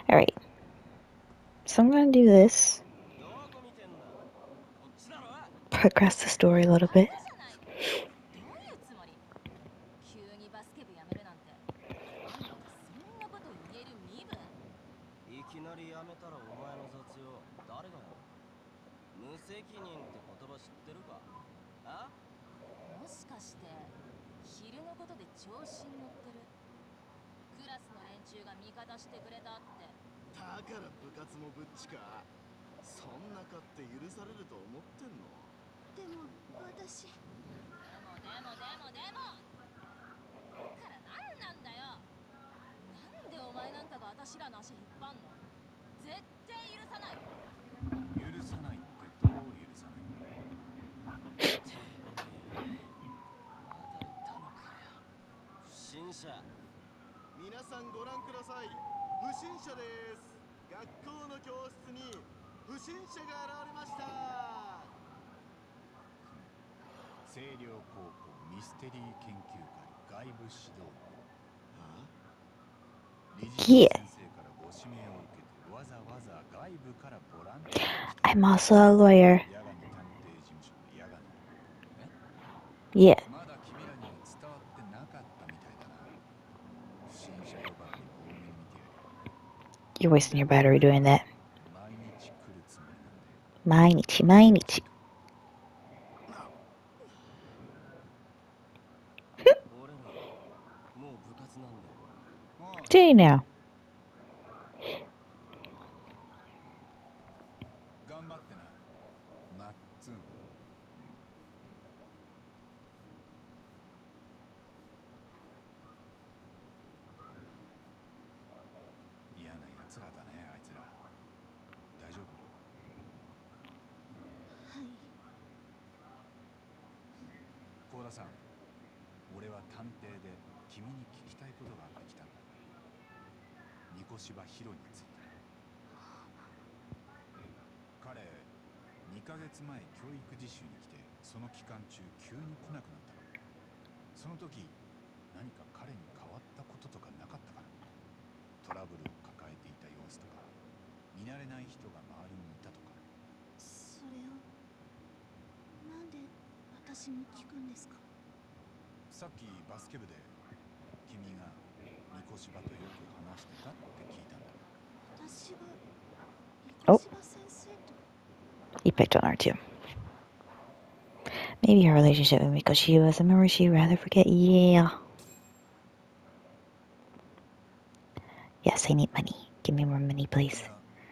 Alright. So I'm gonna do this. Progress the story a little bit. Yeah. I'm also a lawyer. Yeah. You're wasting your battery doing that. Mainichi, mainichi. Day now. Oh. He picked on her too. Maybe her relationship with Mikoshi was a memory she'd rather forget. Yeah. Yes, I need money. Give me more money, please.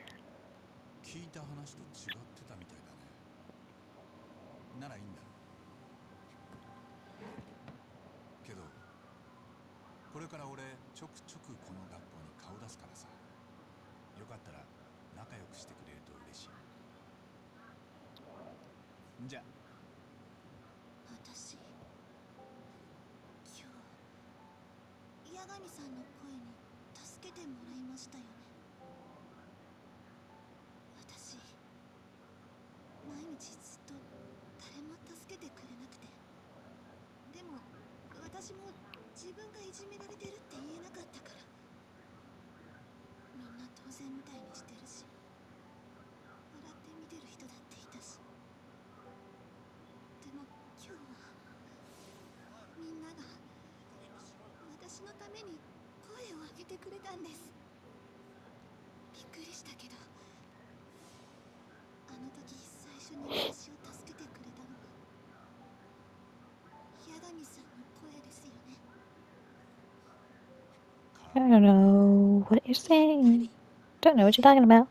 I don't know what you're saying. Don't know what you're talking about.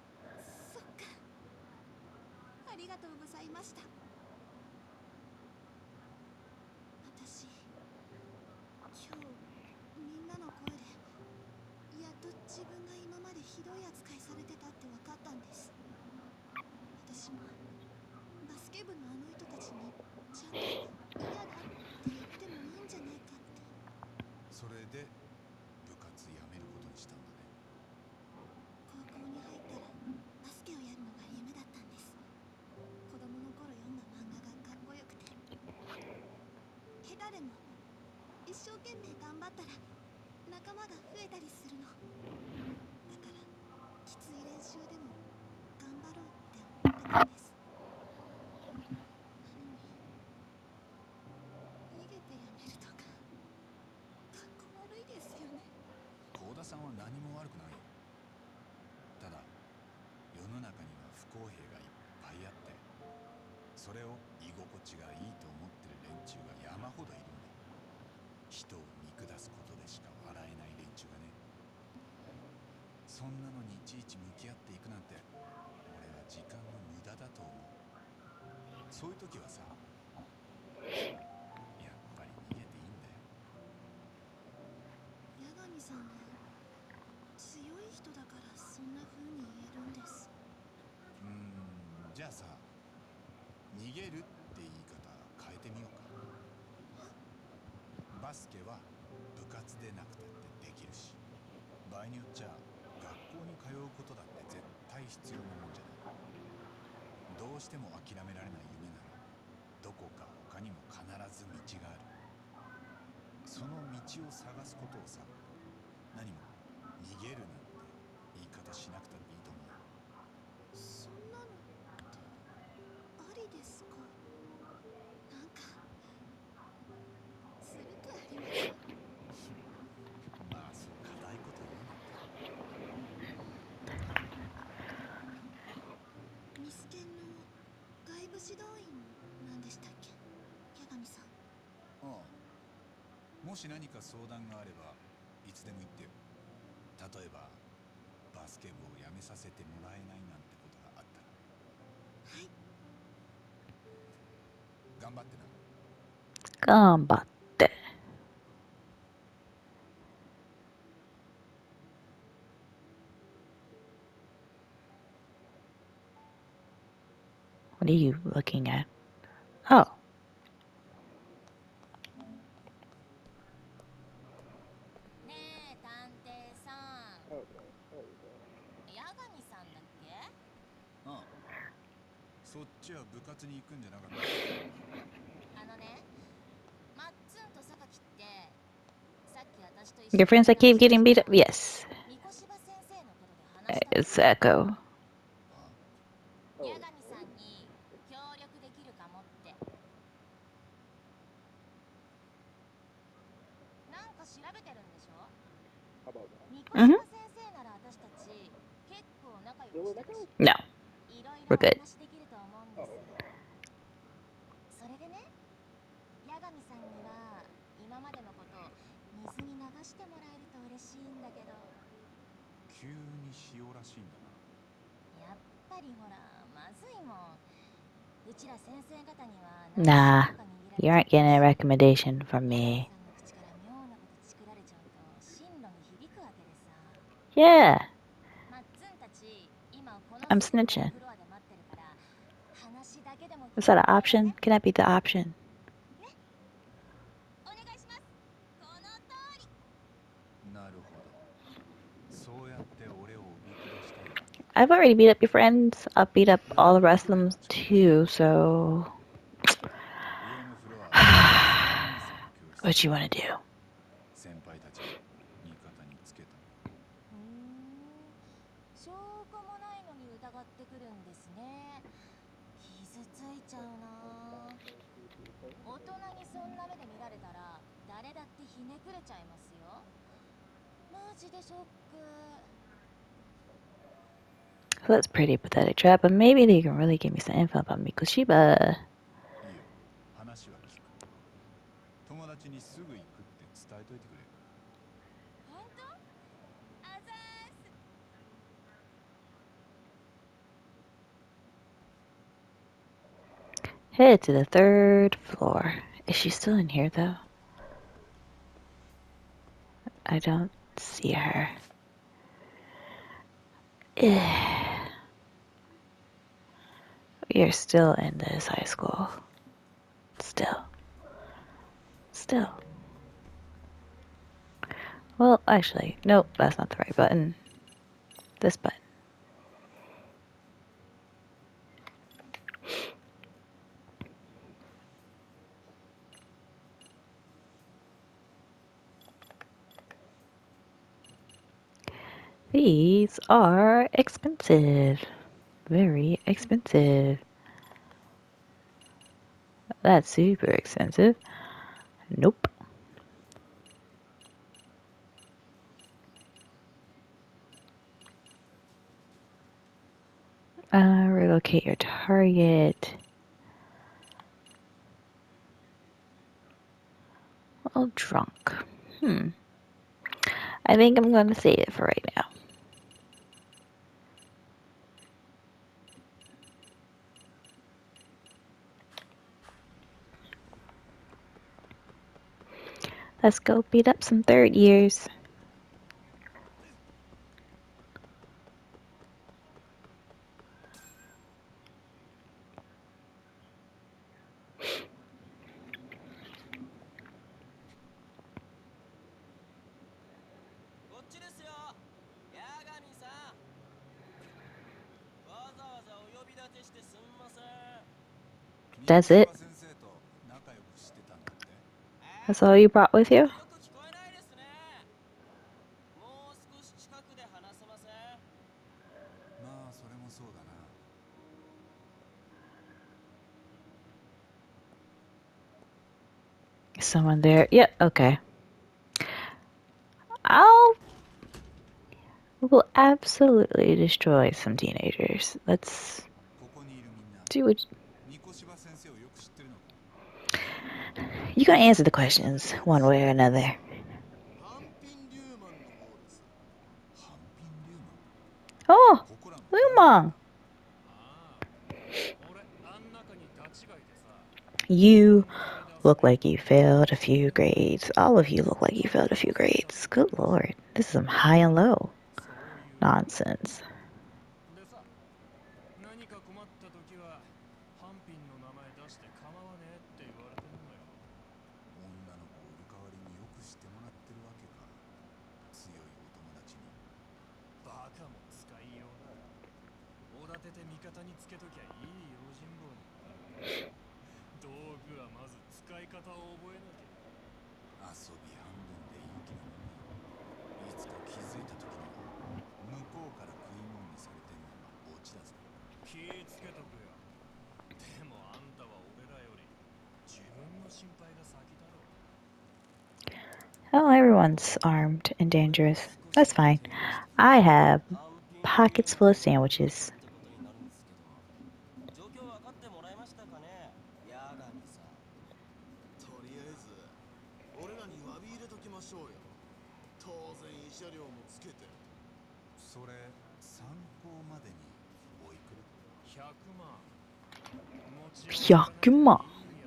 頑張って。What are you looking at? Oh. そっちは部活に行くんじゃなかった。マッツンと榊って、さっき私と一緒に Your friends that keep getting beat up? Yes. 三越先生のことで話した。 Exactly. 八神さんに協力できるかもって。なんか調べてるんでしょ？三越先生なら私たち結構仲良くしてるし。 No. いろい We're ろ good. 話できると思うんです。それでね、八神さんには今までのことを水に流してもらえると嬉しいんだけど。急に塩らしいんだな。やっぱりほらまずいもん。うちら先生方には Nah. You aren't getting a recommendation from me. Yeah. I'm snitching. Is that an option? Can that be the option? I've already beat up your friends. I'll beat up all the rest of them too, so... What you want to do? So that's pretty pathetic trap, but maybe they can really give me some info about Mikushiba. Head to the 3rd floor. Is she still in here though? I don't see her. We are still in this high school. Still. Well, actually, nope, that's not the right button. This button. These are expensive. Very expensive. That's super expensive. Nope. Relocate your target. Well, drunk. I think I'm going to save it for right now. Let's go beat up some third years. That's it? That's all you brought with you? Someone there. Yep, okay. We'll absolutely destroy some teenagers. Let's do what... You gotta answer the questions one way or another. Oh! Lumang! You look like you failed a few grades. All of you look like you failed a few grades. Good lord. This is some high and low nonsense. Oh, everyone's armed and dangerous. That's fine. I have pockets full of sandwiches. Yakuma.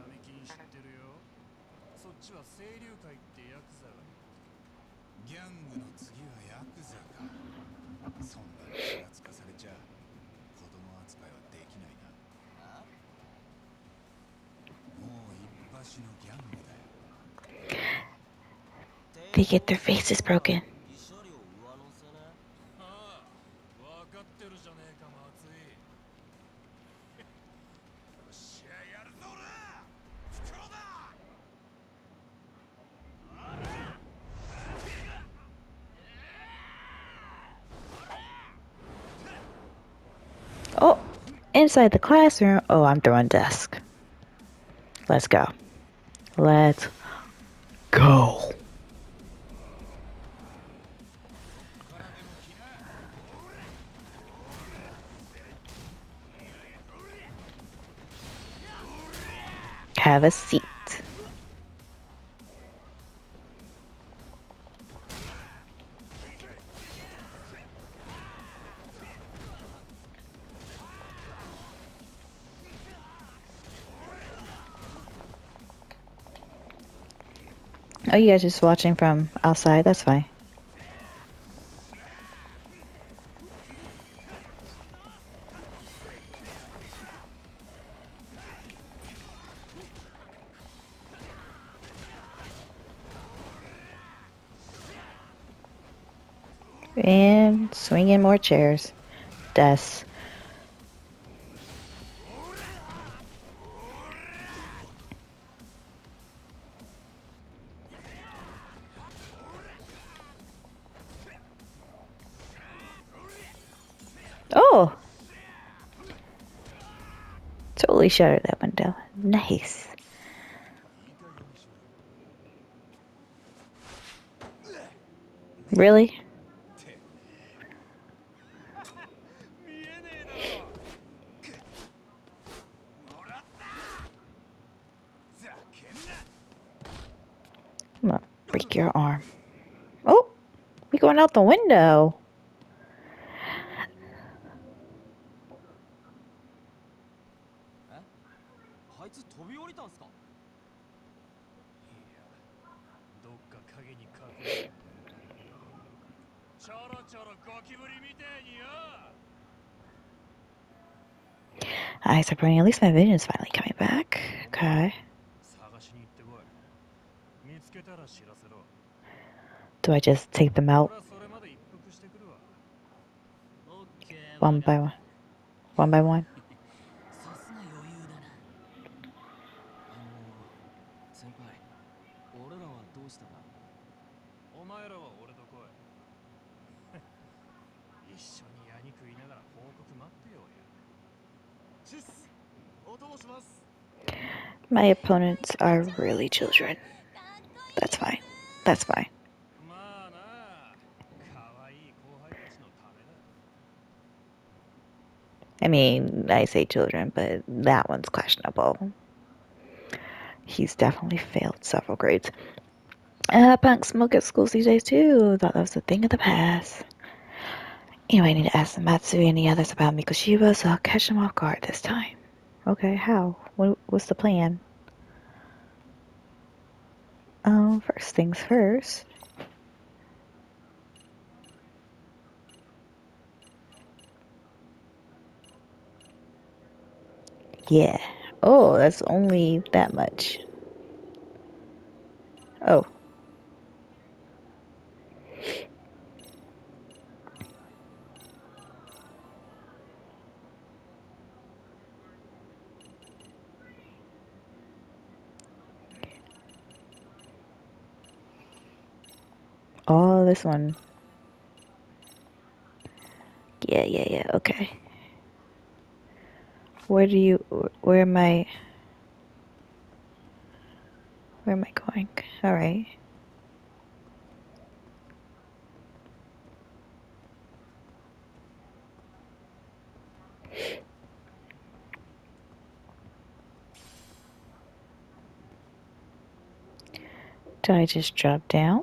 They get their faces broken. Oh, inside the classroom. Oh, I'm throwing desk. Let's go. Let's go. Have a seat. Oh, you guys just watching from outside? That's fine. And swing in more chairs. Desks. Oh! fully shutter that window. Nice. Really? I'm gonna break your arm. Oh, we going out the window. Eyes are burning. At least my vision's finally coming back. Okay. Do I just take them out one by one? One by one? My opponents are really children. That's fine. That's fine. I mean, I say children, but that one's questionable. He's definitely failed several grades. Punk smoke at schools these days too. Thought that was a thing of the past. Anyway, I need to ask Matsui and the others about Mikoshiba, so I'll catch them off guard this time. Okay, how? What's the plan? First things first. Yeah. Oh, that's only that much. Oh. Oh, this one. Yeah, okay. Where am I going? Alright. Do I just drop down?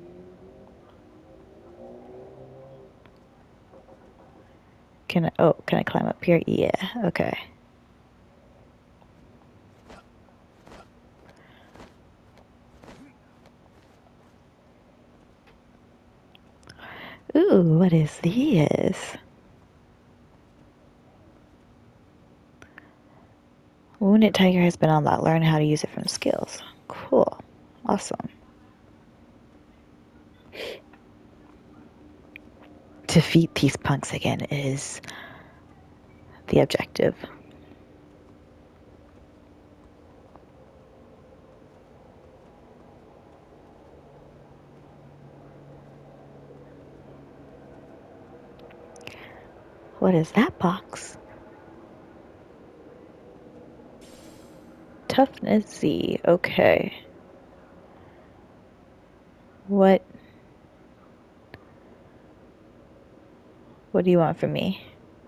Can I climb up here? Yeah, okay. Ooh, what is this? Wounded Tiger has been unlocked. Learn how to use it from skills. Cool. Awesome. Defeat these punks again is the objective. What is that box? Toughness Z. Okay. What do you want from me?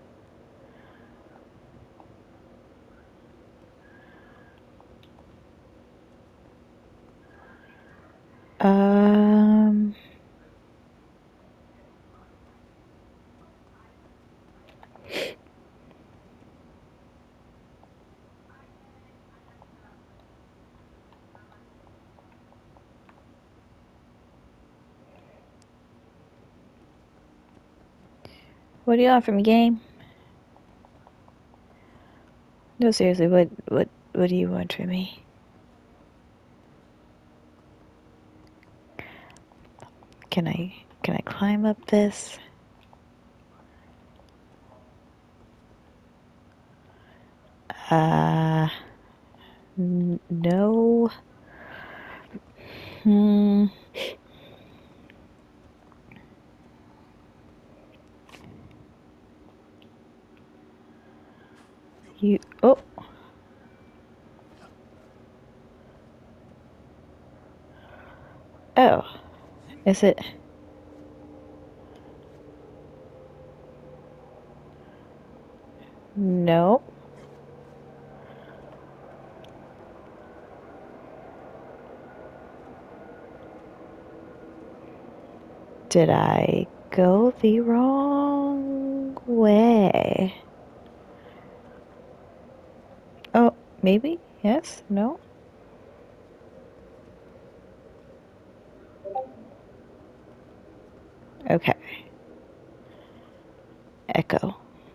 Um What do you want from me, game? No, seriously, what do you want from me? Can I climb up this? No. Hmm. You. Oh. Is it? Nope. Did I go the wrong way? Oh, maybe? Yes? No? Okay. Echo.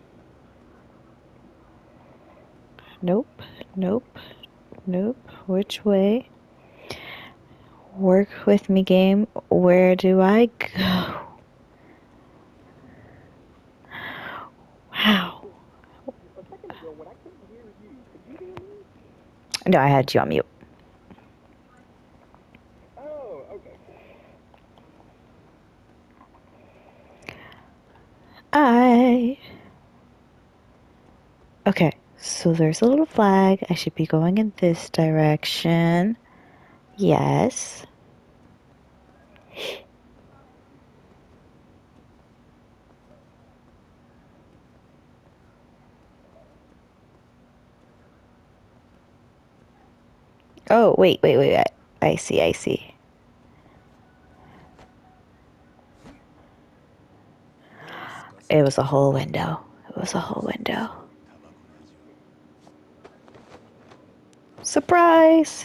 Nope. Nope. Nope. Which way? Work with me, game. Where do I go? Wow. No, I had you on mute. Okay, so there's a little flag. I should be going in this direction. Yes. Oh, wait. I see. It was a whole window. Surprise!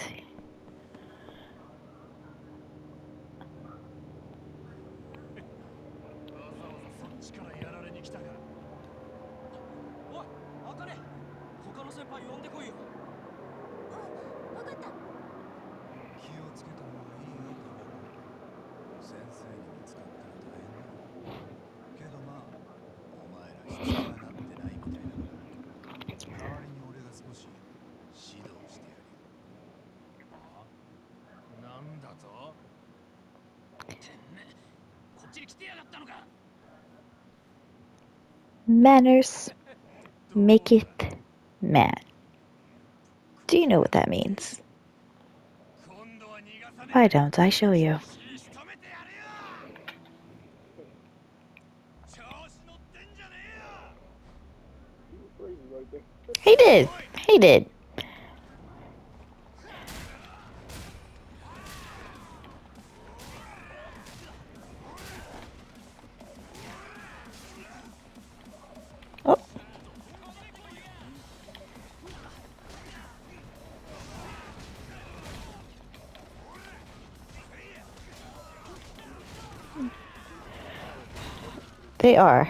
Manners maketh man. Do you know what that means? Why don't I show you? He did. Oh. They are.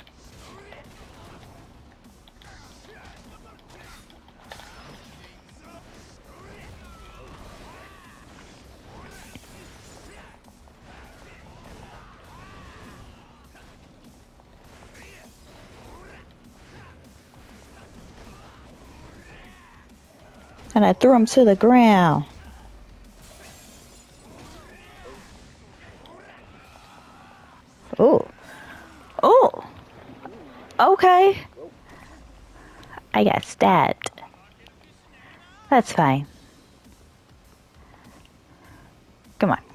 And I threw him to the ground. Oh. Okay. I got stabbed. That's fine. Come on.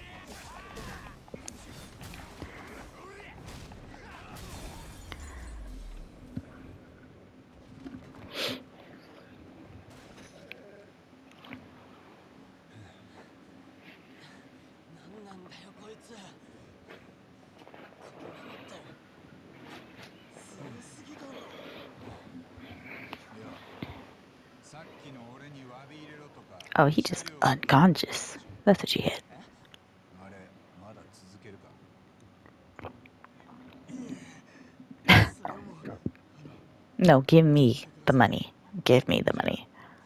Oh, he just unconscious. That's what you hit. No, give me the money. Give me the money.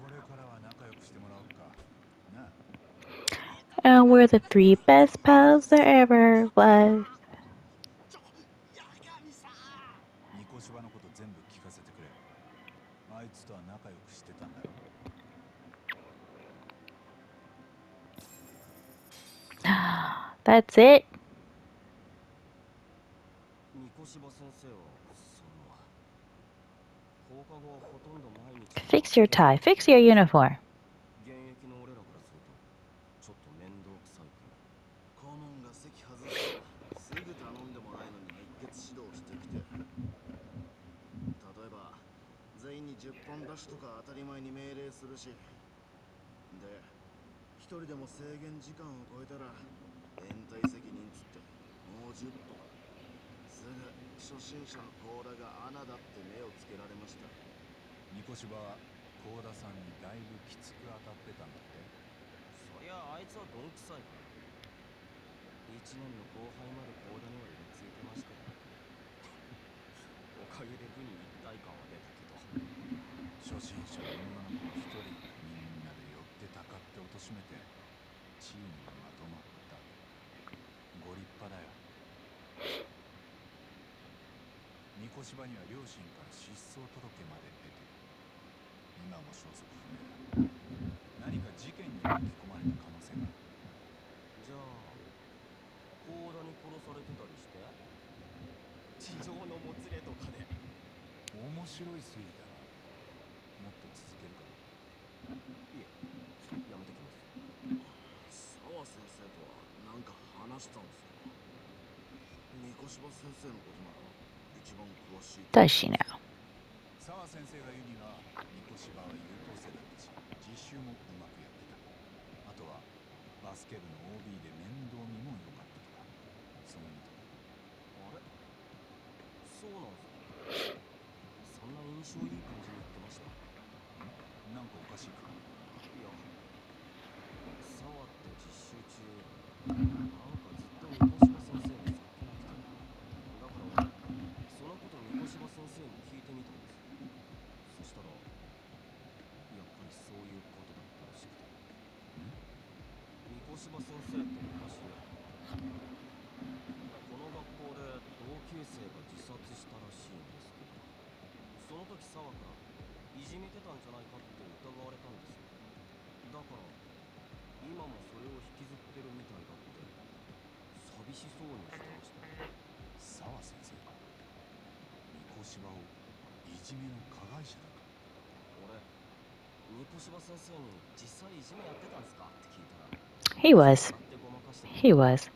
And we're the 3 best pals there ever was. That's it. Fix your tie. Fix your uniform. 員に10本出しとか当たり前に命令するし。で、一人でも制限時間を超えたら連帯責任つってもう10本。すぐ初心者の甲羅が穴だって目をつけられました。 三越は甲田さんにだいぶきつく当たってたんだって。 そりゃあいつはどんくさいからな。1年の後輩まで甲田には入れついてましたよ。おかげで部に一体感は出たけど。 初心者の女の子一人みんなで寄ってたかって貶としめてチームがまとまった。ご立派だよ。三越場には両親から失踪届まで出てる。今も消息不明だ。何か事件に巻き込まれた可能性がある。 じゃあ甲田に殺されてたりして、地上のもつれとかで。 面白い推理だな。もっと続けるか。 いえ、やめときます。 沢先生とは何か話したんですか？三越場先生のことなら一番詳しい。 Does she now? 沢先生が言うには三越場は優等生だったし実習もうまくやってた。あとはバスケ部の OB で面倒見も良かったとか、その意味と。 あれ、そうなんすか。そんな印象いい感じに言ってました。 なんかおかしいか。 いや、沢って実習中なんかずっと三越場先生にさっけなくて、だから俺そのこと三越場先生に聞いてみたんですよ。そしたらやっぱりそういうことだったらしくて。三越場先生って昔この学校で同級生が自殺したらしいんですけど、その時沢からいじめてたんじゃないかって疑われたんですよ。だから今もそれを引きずってるみたいだって寂しそうにしてましたよ。 沢先生が三越場をいじめの加害者だと。 俺三越場先生に実際いじめやってたんすかって聞いたら、 He was. 笑ってごまかしてた。 He was.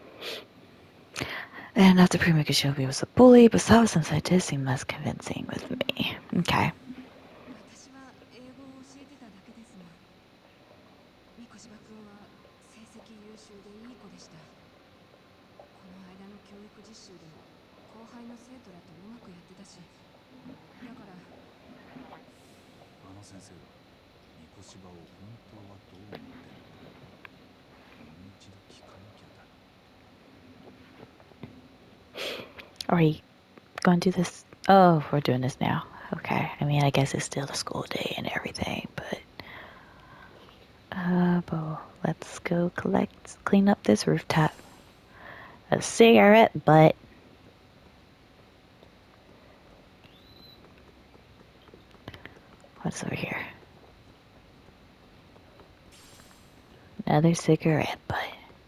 And after Prima-Kishobi was a bully, but Sawa-sensei did seem less convincing with me. Okay. 私は英語を教えてただけですが、三越場君は成績優秀でいい子でした。この間の教育実習でも後輩の生徒らとうまくやってたし、だから。 あの先生が三越場を本当はどう思ってるのか、もう一度聞かなきゃだ。 Are we going to do this? Oh, we're doing this now. Okay. I mean, I guess it's still the school day and everything, but let's go clean up this rooftop. A cigarette butt. What's over here? Another cigarette butt.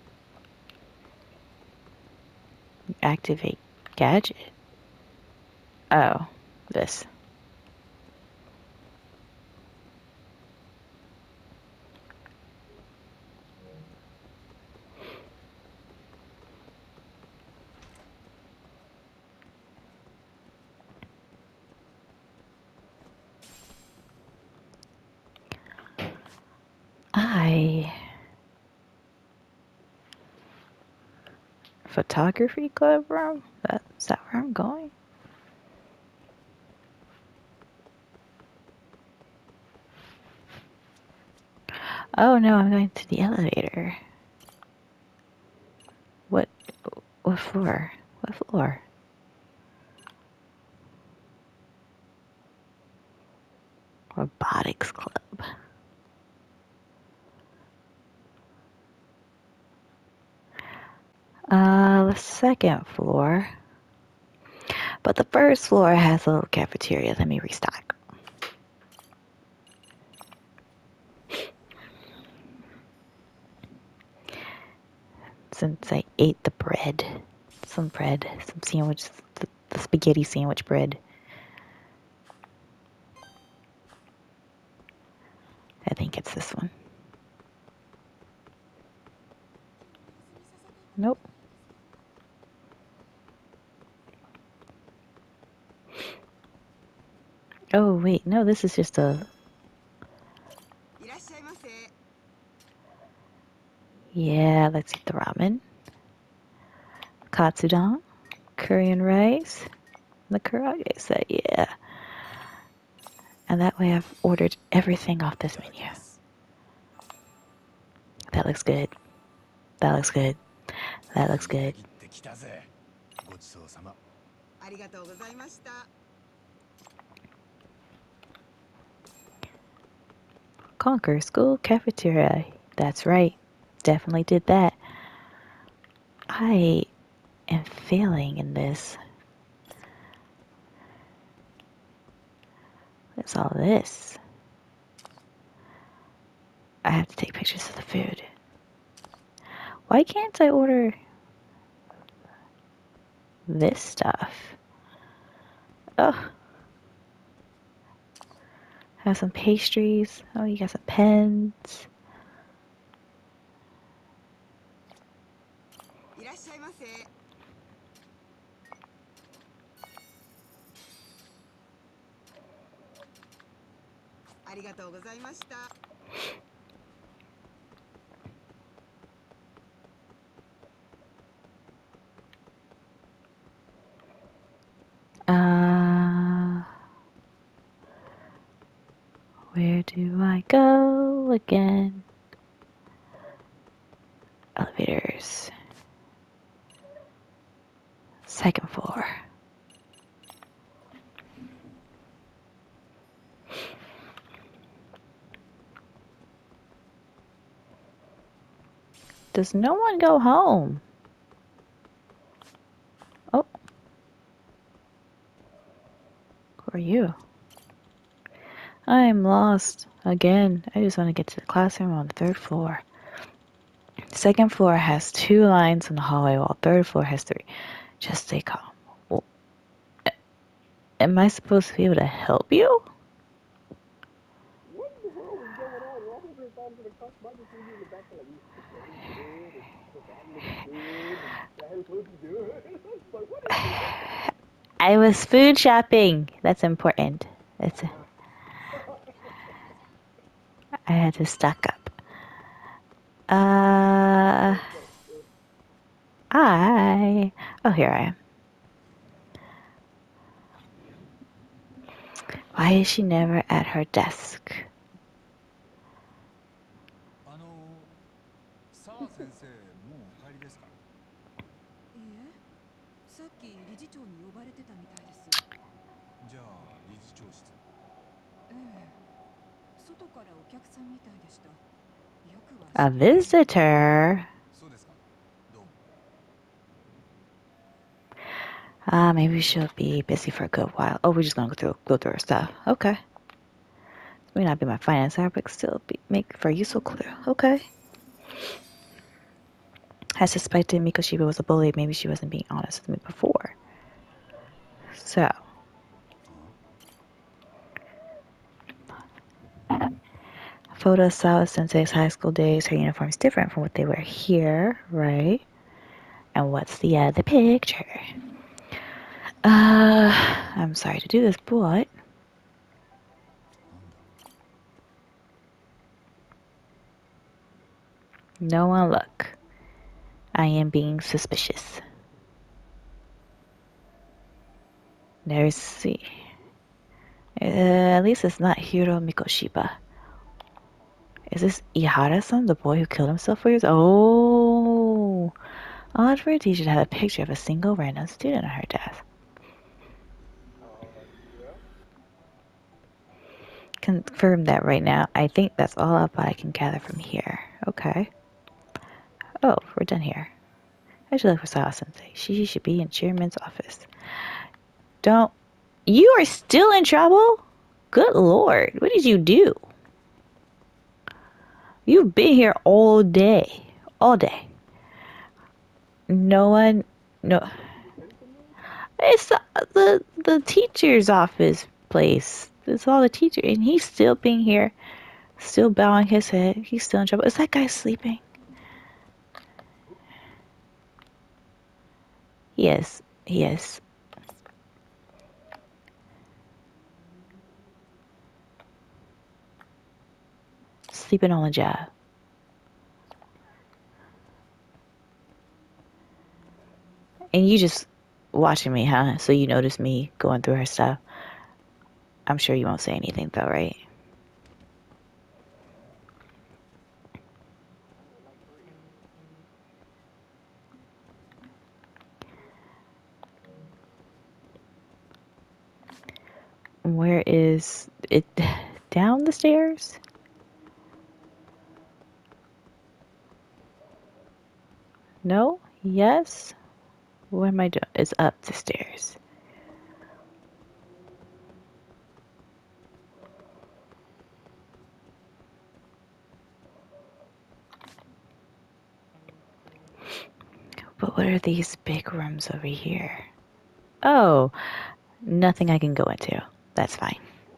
Activate gadget. Oh, this. Photography club room? Is that where I'm going? Oh no, I'm going to the elevator. What floor? What floor? Robotics club. The second floor. But the first floor has a little cafeteria. Let me restock. Since I ate the bread. Some sandwich, the spaghetti sandwich bread. I think it's this one. Nope. Oh, wait. No, this is just a... いらっしゃいませ。 Yeah, let's eat the ramen. Katsudon. Korean rice. The karaage set, yeah. And that way I've ordered everything off this menu. That looks good. That looks good. That looks good. 切ってきたぜ。ごちそうさま。 ありがとうございました。 Conquer School Cafeteria. That's right. Definitely did that. I am failing in this. What's all this? I have to take pictures of the food. Why can't I order this stuff? Oh. Have some pastries. Oh, you got some pens. いらっしゃいませ。 ありがとうございました。 Where do I go again? Elevators. Second floor. Does no one go home? Oh. Who are you? I'm lost again. I just want to get to the classroom on the third floor. Second floor has 2 lines in the hallway, while third floor has 3. Just stay calm. Well, am I supposed to be able to help you? What in the world is going on? We're almost inside to the customer. I just see you in the back like good and the bag looks good and that looks good. But what is this? I was food shopping. That's important. I had to stock up. Oh, here I am. Why is she never at her desk? 澤先生、もうお帰りですか？ いいえ、さっき理事長に呼ばれてたみたいです。 じゃあ理事長室。 ええ、外からお客さんみたいでした。よくは。 A visitor? そうですか。どうも。 Maybe she'll be busy for a good while. Oh, we're just gonna go through her stuff. Okay. May not be my finance hour, but still make for a useful clue. Okay. I suspected Mikoshiba was a bully. Maybe she wasn't being honest with me before. So. Photo of Sawa Sensei's high school days. Her uniform is different from what they wear here, right? And what's the other picture? I'm sorry to do this, but no one look. I am being suspicious. There's see. At least it's not Hiro Mikoshiba. Is this Ihara-san, the boy who killed himself 4 years? Oh, odd for a teacher to have a picture of a single random student on her desk. Yeah. Confirm that right now. I think that's all up I can gather from here. Okay. Oh, we're done here. I should look for Sawa Sensei. She should be in chairman's office. Don't. You are still in trouble? Good lord. What did you do? You've been here all day. All day. No one. No. It's the teacher's office place. It's all the teacher. And he's still being here. Still bowing his head. He's still in trouble. Is that guy sleeping? Yes. Yes. sleeping on the job. And you just watching me, huh? So you notice me going through her stuff. I'm sure you won't say anything though, right? Where is it? Down the stairs? No? Yes? What am I doing? It's up the stairs. But what are these big rooms over here? Oh, nothing I can go into. That's fine.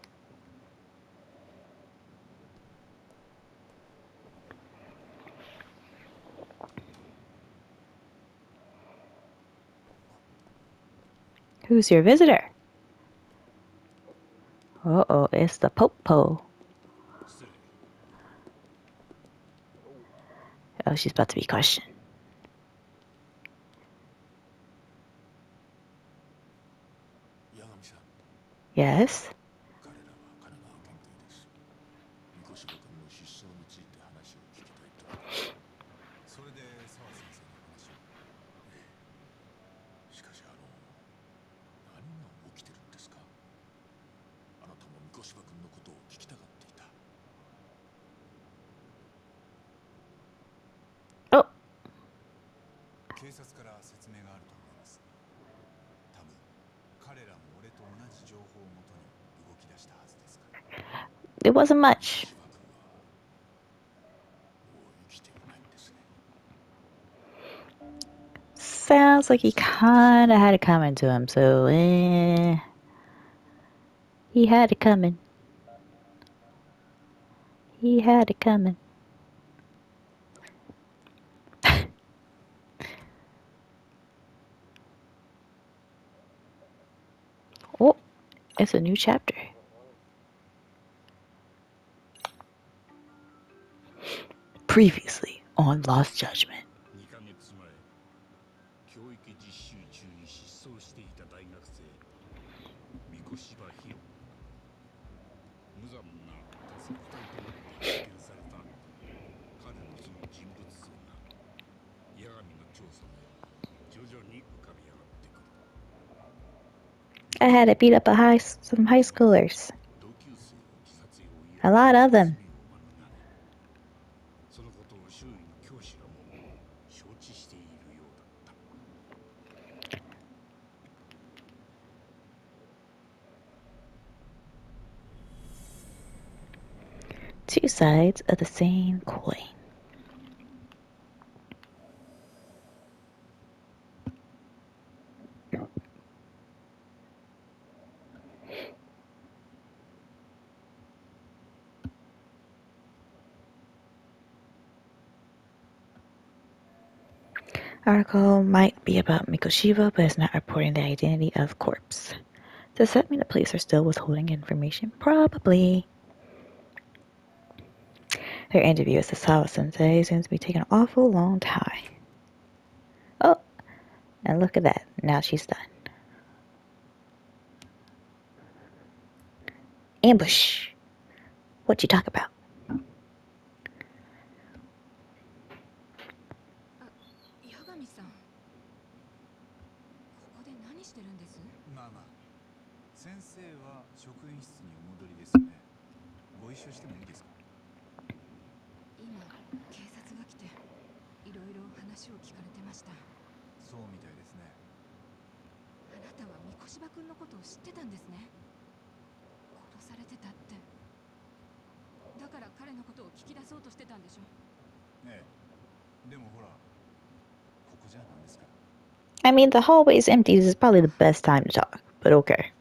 Who's your visitor? Uh-oh, it's the Popo. Oh, she's about to be questioned. Yagami-san. Yes? 彼らは神奈川県警です。三越君の失踪について話を聞きたいと。それで澤先生に話を。しかし何が起きてるんですか？あなたも三越君のことを聞きたがっていた。 Oh. 警察から説明があると思います。多分彼らも俺と同じ情報をもとに動き出したはずですから。 It wasn't much. Sounds like he kinda had it coming to him, so he had it coming. He had it coming. Oh, it's a new chapter. Previously on Lost Judgment. 2ヶ月前、教育実習中に失踪していた大学生、三越柴博。無残な他殺体となって発見された彼のその人物像が、八神の調査で徐々に浮かび上がってくる。 I had to beat up some high schoolers. 同級生を自殺用 A lot of them. そのことを周囲の教師らも承知しているようだった。 Two sides of the same coin. Article might be about Mikoshiba, but it's not reporting the identity of the corpse. Does that mean the police are still withholding information? Probably. Their interview with Sasawa Sensei seems to be taking an awful long time. Oh, and look at that. Now she's done. Ambush. What you talk about? 八神さん、ここで何してるんです？ まあまあ、先生は職員室にお戻りですね。ご一緒してもいいですか？ 今、警察が来て、いろいろ話を聞かれてました。 そうみたいですね。 あなたは三越柴君のことを知ってたんですね。殺されてたって。だから彼のことを聞き出そうとしてたんでしょ。 ええ。でもほら、ここじゃなんですか。 I mean, the hallway is empty. This is probably the best time to talk, but okay.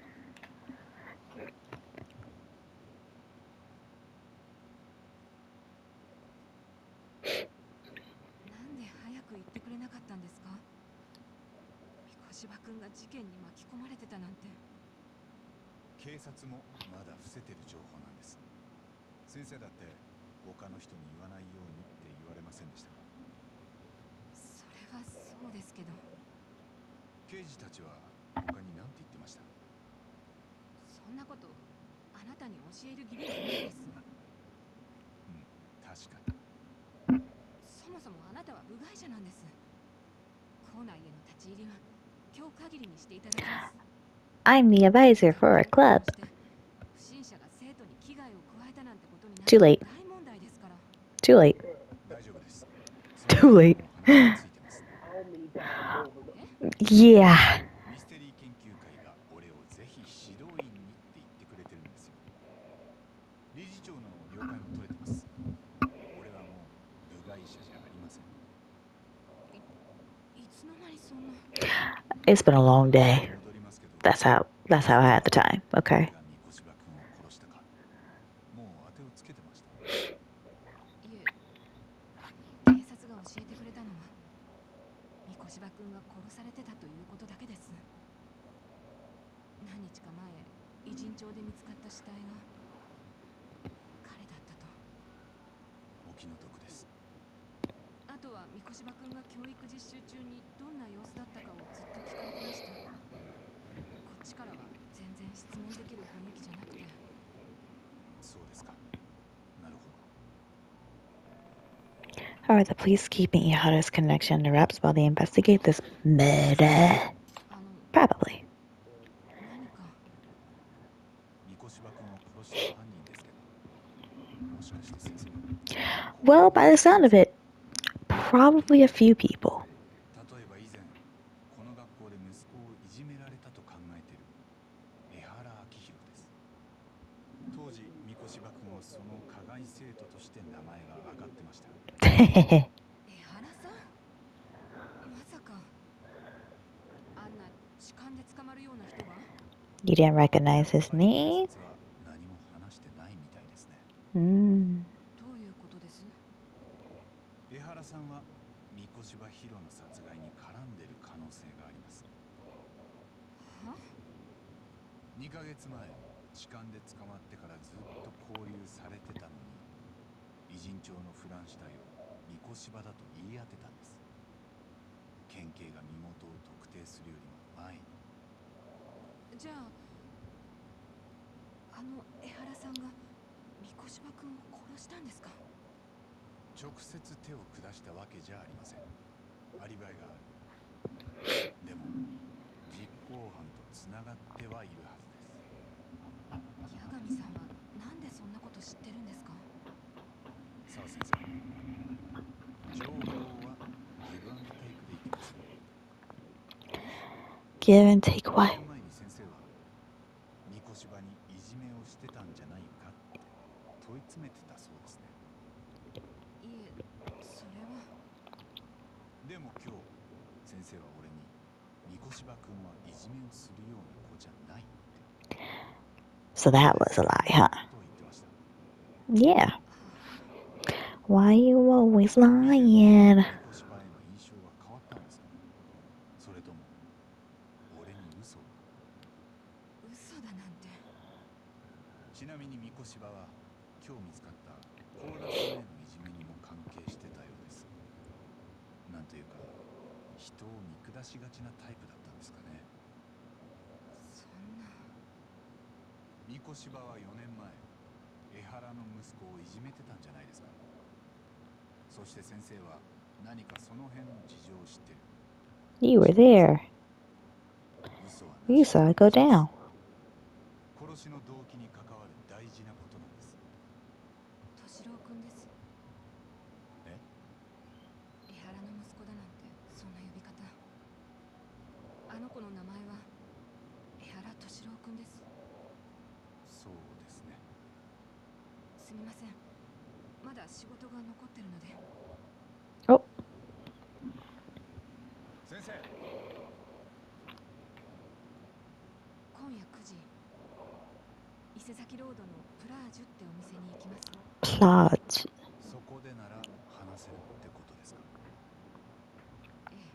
なんで早く言ってくれなかったんですか？三越柴君が事件に巻き込まれてたなんて。 警察もまだ伏せてる情報なんです。先生だって他の人に言わないようにって言われませんでしたか？ それはそうですけど。 刑事たちは他に何て言ってました？ そんなことあなたに教える義理はないです。 うん、確かに。 そもそもあなたは部外者なんです。校内への立ち入りは今日限りにしていただきます。 I'm the advisor for a club. 不審者が生徒に危害を加えたなんてことにな Too る late. 大問題ですから。 Too late. 大丈夫です。 Too late. その話がついてます。 How many times over? Yeah. ミステリー研究会が俺をぜひ指導員にって言ってくれてるんですよ。理事長の了解も取れてます。俺はもう部外者じゃありません。 いつの間にそんな。 It's been a long day. 戻りますけど、 That's how I had the time. Okay. 誰が三越場君を殺したかもう当てをつけてました。 いえ、警察が教えてくれたのは三越場君が殺されてたということだけです。何日か前、偉人町で見つかった死体が彼だったと。 お気の毒です。 あとは三越場君が教育実習中にどんな様子だったかをずっと聞かれてました。こっちからは全然質問できる雰囲気じゃなくて。 そうですか。なるほど。 How are the police keeping Ihara's connection under wraps while they investigate this murder? Probably. 何か。 三越場君を殺した犯人ですけど、もしかして先生は Well, by the sound of it, probably a few people. 例えば以前この学校で息子をいじめられたと考えている江原明宏です。当時三越場君をその加害生徒として名前が挙がってました。 江原さん、まさかあんな痴漢で捕まるような人が。 You didn't recognize his name? 警察は何も話してないみたいですね。 どういうことです？ 江原さんは三越場博の殺害に絡んでる可能性があります。 は 2ヶ月前、痴漢で捕まってからずっと勾留されてたのに、偉人町のフラン死体を三越場だと言い当てたんです。県警が身元を特定するよりも前に。 じゃあ江原さんが三越場君を殺したんですか？ 直接手を下したわけじゃありません。アリバイがある。でも実行犯とつながってはいるはずです。 八神さんはなんでそんなこと知ってるんですか？ さあ先生、情報はギブアンドテイクでいきます。 Give and take 5 what? 年前に先生は三越場にいじめをしてたんじゃないかって問い詰めてたそうですね。 いえ、それは。 でも今日先生は俺に三越場君はいじめをするような子じゃないって So that was a lie, huh? と言ってました。 Yeah. Why you always lying? 三越場への印象が変わったんですか？それとも俺に嘘を？ 嘘だなんて。 ちなみに三越場は今日見つかったコーラスへのいじめにも関係してたようです。なんというか人を見下しがちなタイプだったんですかね。 そんな。 三越場は4年前江原の息子をいじめてたんじゃないですか。そして先生は何かその辺の事情を知ってる。 You were there. 嘘は You saw it go down. 殺しの動機に関わる大事なことなんです。 敏郎君です。 え？ 江原の息子だなんてそんな呼び方。あの子の名前は江原敏郎君です。 そうですね。 すみません、まだ仕事が残ってるので。 Oh. 先生、 今夜9時、伊勢崎ロードのプラージュってお店に行きます。 Plot. そこでなら話せるってことですか？ ええ、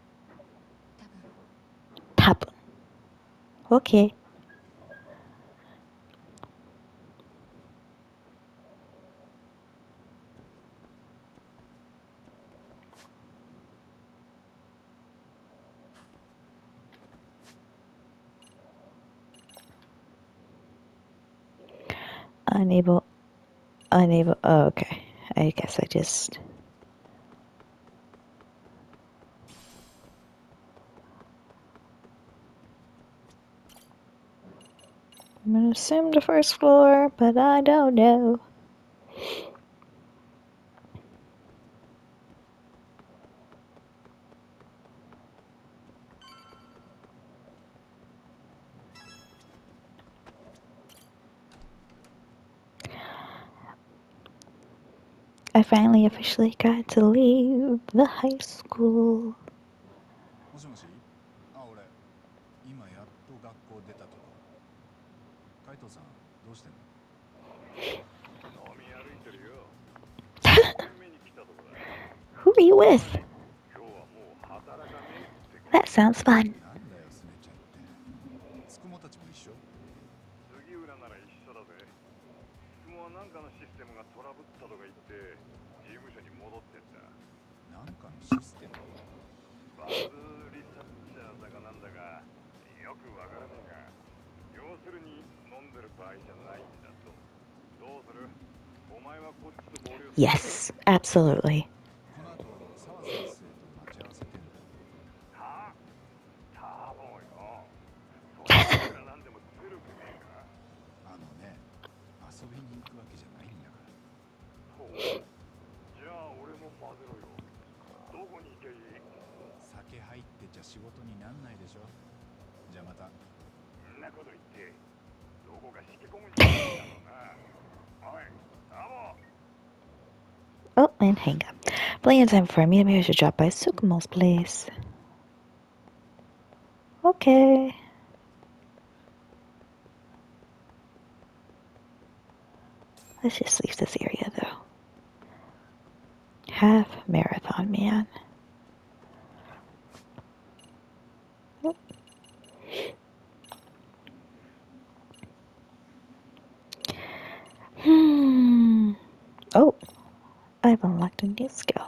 多分。 Tap. Okay. Unable. Oh, okay. I guess I just. I'm gonna assume the first floor, but I don't know. I finally officially got to leave the high school. もしもし。あ、俺今やっと学校出たとこ。カイトさんどうしてんの？ 飲み歩いてるよ。目に来たとこだ。 Who are you with? 今日はもう働かねえって。 That sounds fun. なんだよスネちゃんって。つくもたちも一緒？ 杉浦なら一緒だぜ。つくもはなんかのシステムがトラブったとか言って事務所に戻ってった。 なんかのシステム？ バズリサーチャーだかなんだかよくわからねえが、要するに飲んでる場合じゃないんだと。どうする？お前はこっちと合流する？ Yes, absolutely. この後澤先生と待ち合わせてんだ。 はあ？多分よ。それいくらなんでもずるくねえか？ あのね、遊びに行くわけじゃないんだから。 ほう。じゃあ俺も混ぜろよ。どこに行けばいい？ 酒入ってちゃ仕事になんないでしょ。じゃあまた。 そんなこと言ってどこかしけ込むんじゃないだろうな。おい、タモ。 Oh, and hang up. Plenty of time for me. Maybe I should drop by Sukumo's place. Okay. Let's just leave this area though. Half marathon man. Oh. Oh, I've unlocked a new skill.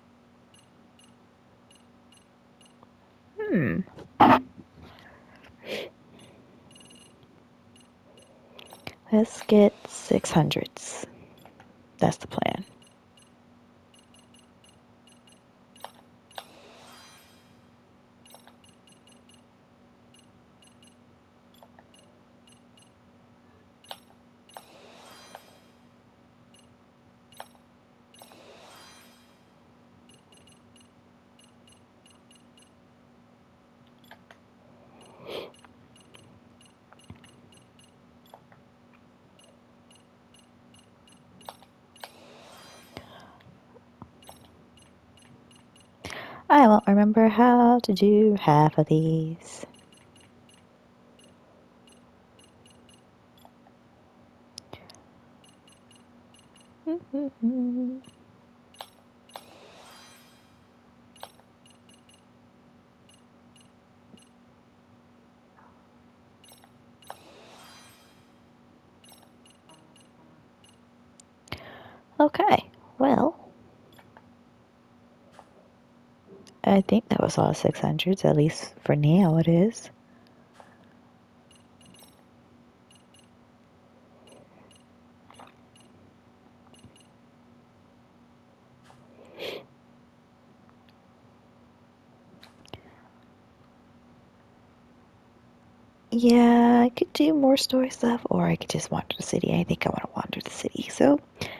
Let's get 600s. That's the plan. I won't remember how to do half of these. Okay, well, I think that was all 600s, at least for now it is. Yeah, I could do more story stuff, or I could just wander the city. I think I want to wander the city, so